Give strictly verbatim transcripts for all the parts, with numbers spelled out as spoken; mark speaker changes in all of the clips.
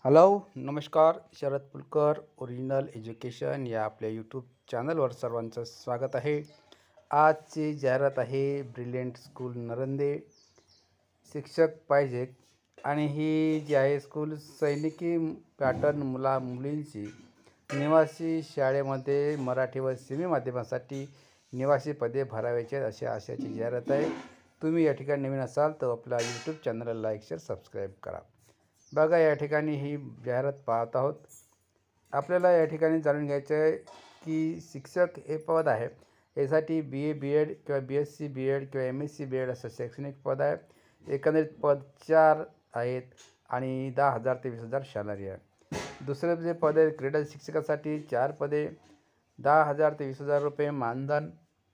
Speaker 1: Hello नमस्कार. Sharad Pulkar original education या आपल्या यूट्यूब चॅनलवर सर्वांचं स्वागत आहे. आजची जाहिरात आहे ब्रिलियंट स्कूल नरंदे. शिक्षक पाहिजे आणि ही जी आहे स्कूल सैनिकी पॅटर्न मुला मुलींची निवासी शाळेमध्ये मराठी व सेमी माध्यमासाठी निवासी पदे भरावायची आहेत अशा आशयाची जाहिरात आहे. तुम्ही या ठिकाणी नवीन असाल तर आपल्या यूट्यूब चॅनलला लाईक शेअर सबस्क्राईब करा. बघा या ठिकाणी ही जाहिरात पाहत आहोत. आपल्याला या ठिकाणी जाणून घ्यायचं आहे की शिक्षक हे पद आहे यासाठी बी ए बी एड किंवा B S C B Ed किंवा M S C B Ed असं शैक्षणिक पद आहे. एकंदरीत पद चार आहेत आणि दहा हजार ते वीस हजार सॅलरी आहे. दुसरं जे पद आहे क्रीडा शिक्षकासाठी चार पदे, दहा हजार ते वीस हजार रुपये मानधन,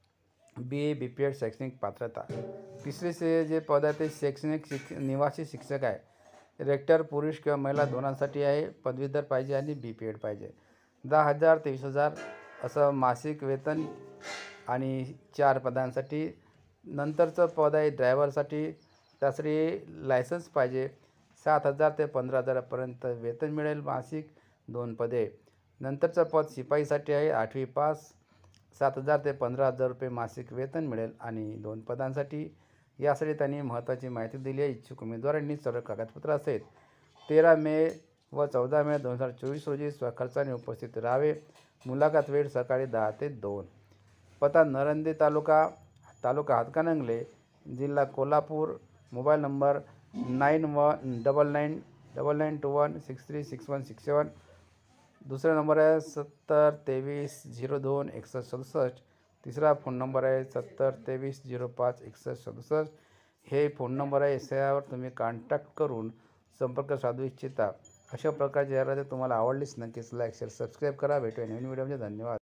Speaker 1: बी ए बी पी एड शैक्षणिक पात्रता. तिसरे से जे पद आहे ते शैक्षणिक शिक निवासी शिक्षक आहे. रेक्टर पुरुष किंवा महिला दोनांसाठी आहे. पदवीधर पाहिजे आणि बी पी एड पाहिजे. दहा हजार ते वीस हजार असं मासिक वेतन आणि चार पदांसाठी. नंतरचं पद आहे ड्रायव्हरसाठी. त्यासाठी लायसन्स पाहिजे. सात हजार ते पंधरा हजारापर्यंत वेतन मिळेल मासिक, दोन पदे. नंतरचं पद शिपाईसाठी आहे. आठवी पास, सात हजार ते पंधरा हजार रुपये मासिक वेतन मिळेल आणि दोन पदांसाठी. यासाठी त्यांनी महत्त्वाची माहिती दिली आहे. इच्छुक उमेदवारांनी सर्व कागदपत्र असेल तेरा मे व चौदा मे दोन हजार चोवीस रोजी स्वखर्चाने उपस्थित राहावे. मुलाखत वेळ सकाळी दहा ते दोन. पत्ता नरंदे तालुका तालुका हातकणंगले, जिल्हा Kolhapur. Mobile number nine one double nine double nine two one six three six one six seven. दुसरा नंबर आहे सत्तर तेवीस झिरो दोन एकसष्ट सदुसष्ट. तिसरा फोन नंबर आहे सत्तर तेवीस झिरो पाच एकसष्ट सदुसष्ट. हे फोन नंबर आहे. यावर तुम्ही कॉन्टॅक्ट करून संपर्क साधू इच्छिता. अशा प्रकारची जाहिरात तुम्हाला आवडलीच नक्कीच लाईक शेअर सबस्क्राईब करा. भेटूया नवीन व्हिडिओमध्ये. धन्यवाद.